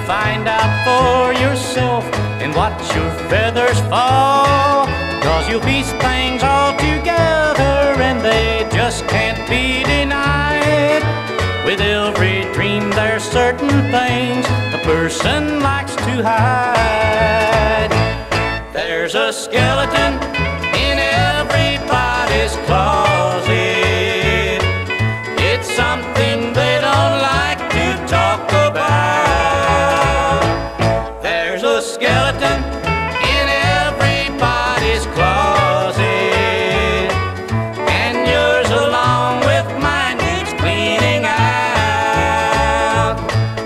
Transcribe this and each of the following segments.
find out for yourself and watch your feathers fall. 'Cause you'll piece things all together and they just can't be denied. With every dream there's certain things a person likes to hide. There's a skeleton in everybody's closet. It's something they don't like to talk about. There's a skeleton in everybody's closet, and yours along with mine needs cleaning out.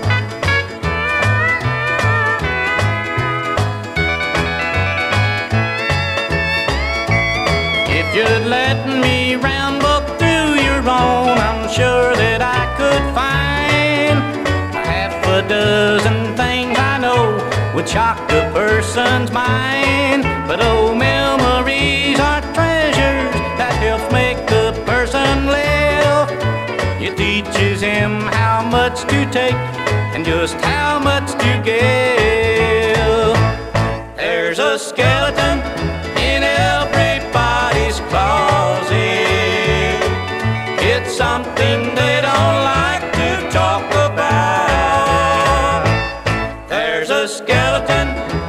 If you'd let me ramble through your own, I'm sure that I could find half a dozen things I know would shock a person's mind. But oh, memories are treasures that help make a person live. It teaches him how much to take and just how much to give. There's a skeleton in everybody's closet. It's something they don't like to talk about. There's a skeleton